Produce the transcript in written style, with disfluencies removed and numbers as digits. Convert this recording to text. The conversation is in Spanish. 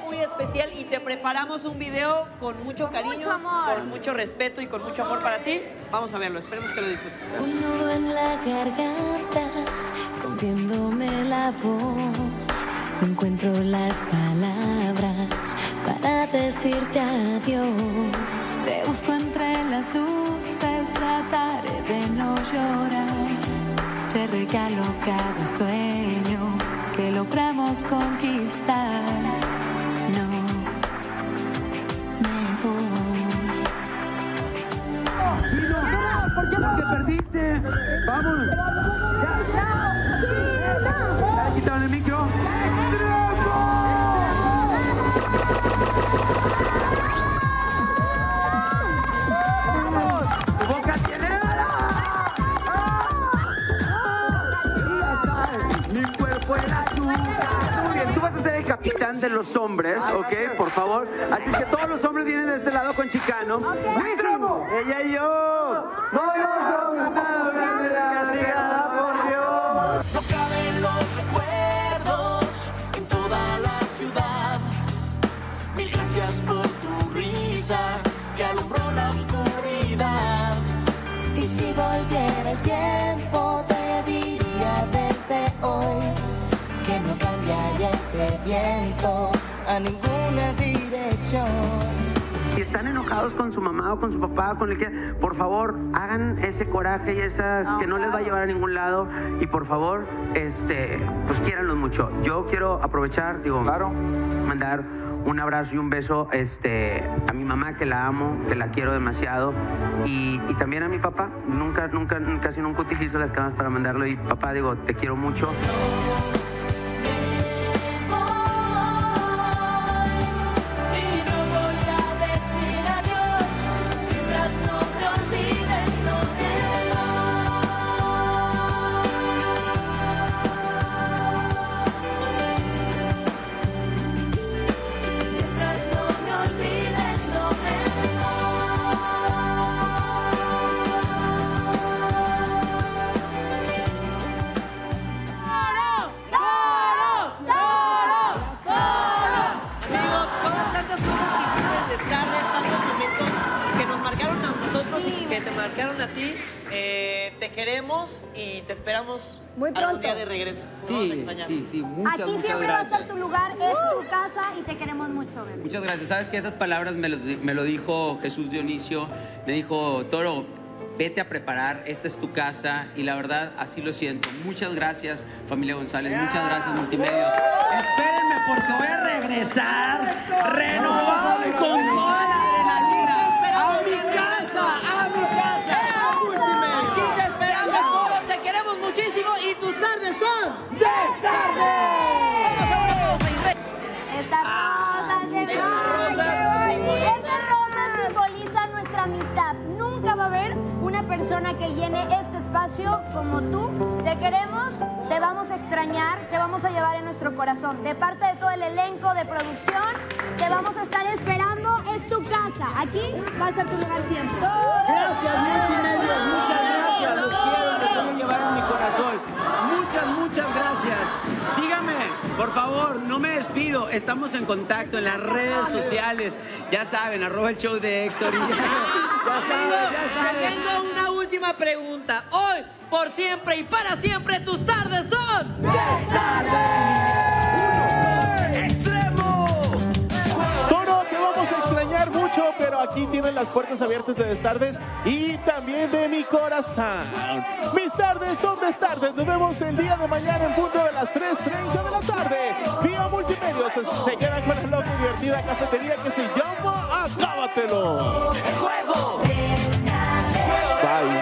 muy especial y te preparamos un video con mucho cariño, mucho amor, con mucho respeto y con mucho amor para ti. Vamos a verlo, esperemos que lo disfrutes. Un nudo en la garganta, rompiéndome la voz. No encuentro las palabras para decirte adiós. Te busco entre las luces, trataré de no llorar. Te regalo cada sueño que logramos conquistar. No me voy. ¡Chino! ¿Por qué no te perdiste? ¡Vamos! ¿Ya quitaron el micro? Capitán de los hombres, ¿ok? Por favor. Así que todos los hombres vienen de este lado con Chicano. ¡Buenísimo! ¡Ella y yo! ¡Somos castigada por Dios! No caben los recuerdos en toda la ciudad. Mil gracias por tu risa que alumbró la oscuridad. Y si volviera el tiempo, te diría desde hoy que no cambiaría este viento a ninguna dirección. Si están enojados con su mamá o con su papá, con el que, por favor, hagan ese coraje y esa que no les va a llevar a ningún lado. Y por favor, pues quiéranlos mucho. Yo quiero aprovechar, mandar un abrazo y un beso a mi mamá, que la amo, que la quiero demasiado, y también a mi papá. Casi nunca utilizo las cámaras para mandarlo. Y papá, te quiero mucho. Que te marcaron a ti, te queremos y te esperamos muy pronto. Algún día de regreso. Sí, muchas Aquí siempre gracias. va a estar tu lugar, es tu casa y te queremos mucho, bebé. Muchas gracias. Sabes que esas palabras me lo dijo Jesús Dionisio. Me dijo, Toro, vete a preparar, esta es tu casa. Y la verdad, así lo siento. Muchas gracias, familia González. Muchas gracias, Multimedios. Espérenme porque voy a regresar renovado y con toda la adrenalina a mi casa, Multimedios. Aquí te esperamos, todos te queremos muchísimo y tus tardes son Destardes. Estas rosas de Estas rosas simbolizan nuestra amistad. Nunca va a haber una persona que llene este espacio como tú. Te queremos, te vamos a extrañar, te vamos a llevar en nuestro corazón. De parte de todo el elenco de producción, te vamos a estar esperando. Es tu casa. Aquí va a ser tu lugar siempre. Gracias, Multimedios. Muchas gracias. Los quiero, los quiero llevar en mi corazón. Muchas gracias. Síganme, por favor, no me despido. Estamos en contacto en las redes sociales. Ya saben, @el show de Héctor. Ya saben. Tengo una última pregunta. Hoy, por siempre y para siempre, tus tardes son Destardes. Toro, te vamos a extrañar mucho, pero aquí tienen las puertas abiertas de Destardes y también de mi corazón. Mis tardes son Destardes. Nos vemos el día de mañana en punto de las 3:30 de la tarde. Vía Multimedios se queda con la loca y divertida cafetería que se llama Acábatelo. ¡El juego!